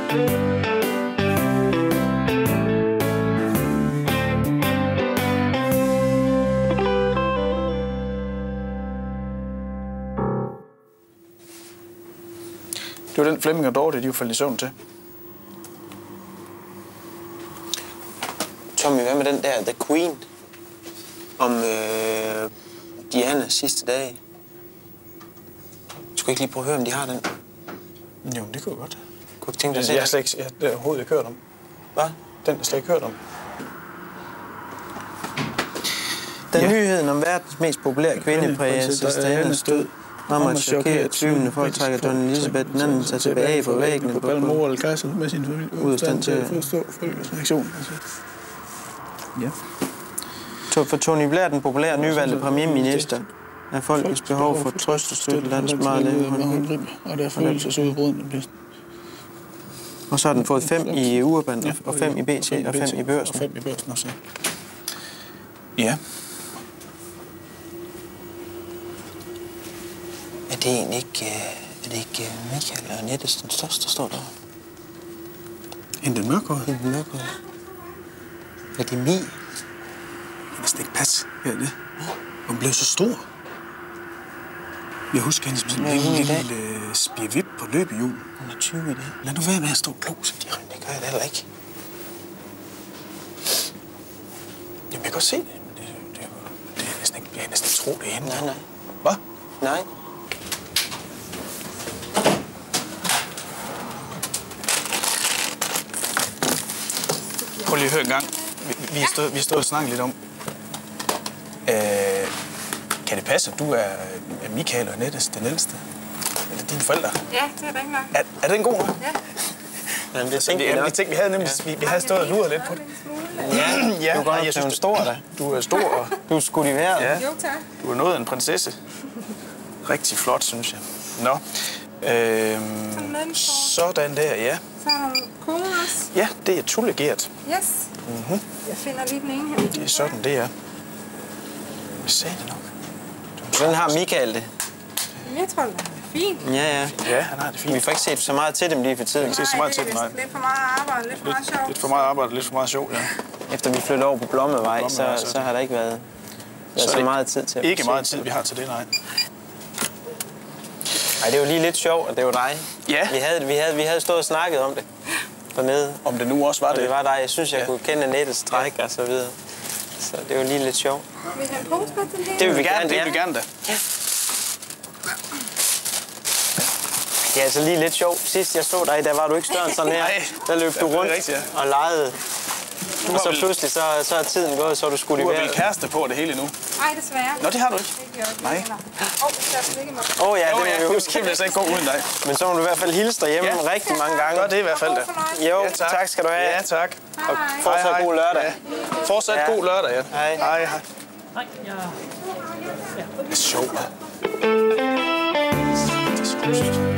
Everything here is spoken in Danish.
Det var den Flemming og Dorte, de var faldet i søvn til. Tommy, hvad med den der The Queen? Om Dianas sidste dage. Du skal ikke lige prøve at høre, om de har den? Jo, det kunne jeg godt. Kunne du tænke dig at se jeg har slet ikke, jeg har overhovedet ikke hørt om. Hvad? Den har jeg slet ikke hørt om. Da nyheden om verdens mest populære kvinde, prinsesse Dianas død, rammer et chokeret tvivlende folk, trækker Dronning Elizabeth den anden sig tilbage på væggene på Balmoral eller Castle med sin familie. Ud af stand til at forstå folkets reaktion. Ja. For Tony Blair, den populære nyvalgte premierminister, er folkets behov for trøst og støtte landets meget lave håndgrib. Og der følelsesudbrudene bedst. Og så har den fået 5 i Urban, og 5 i BT, og 5 i Børsen. Og 5 i Børsen også, ja. Er det egentlig ikke Michael og Nettes den største, der står der? Hende den mørkhårede? Hende den mørkhårede. Er det Mi? Det kan næsten ikke passe. Ja, det. Hun blev så stor. Jeg husker hende som sådan en lille spirvip på løbehjul. Hun er 20 i dag. Lad nu være med at stå og klog, som de Det gør jeg da heller ikke. Jamen, jeg kan godt se det, men det er næsten ikke... Jeg kan næsten tro, det er hende. Nej. Hvad? Nej. Prøv lige at høre en gang. Vi stod og snakkede lidt om... kan det passe, at du er Michael og Nettes den ældste? Eller dine forældre? Ja, det er rigtig nok. Er den god nok? Ja. Jamen, det tænkte vi havde nemlig... Vi havde stået og luret lidt på det. Ja, du er godt, jeg synes, stor da. Du er stor, og... Du er skudt i vejret. Ja. Jo, tak. Du er noget af en prinsesse. Rigtig flot, synes jeg. Nå. Sådan der, ja. Så har du kode også. Ja, det er tullegeret. Yes. Jeg finder lige den ene her. Det er sådan, det er. Vi sagde det nok. Hvordan har Michael det? Jeg tror, den er fin. Ja. Ja, han har det fint. Vi får ikke set så meget til dem lige for tiden. Vi får ikke set så meget til dem, nej. Lidt for meget arbejde, lidt for meget sjovt. Lidt for meget arbejde, lidt for meget sjov, ja. Efter vi flytter over på Blommevej, så har der ikke været så meget tid til at ikke meget tid, vi har til det, nej. Ej, det var lige lidt sjovt, at det var dig. Ja. Vi havde stået og snakket om det dernede. Om det nu også var det. Det var dig. Jeg synes, jeg kunne kende Nettes træk og så videre. Så det var lige lidt sjovt. Vil I have en pose på den her? Det vil vi gerne, Det vil vi gerne da. Ja. Det er altså lige lidt sjovt. Sidst jeg så dig, der var du ikke større end sådan her. Der løb du rundt og legede. Og så pludselig, så er tiden gået, så er du skudt i vejret. Du har vel kæreste på det hele nu? Nej, desværre. Nå, det har du ikke. Nej. Ja, det må vi huske. Det vil jeg slet ikke gå uden dig. Men så må du i hvert fald hilse derhjemme rigtig mange gange. Gør det i hvert fald da. Jo, tak skal du have. Ja, tak. Og fortsat god lørdag. Ja. Fortsat god lørdag, ja. Hej. Hej. Det er sjovt. Det er sjovt.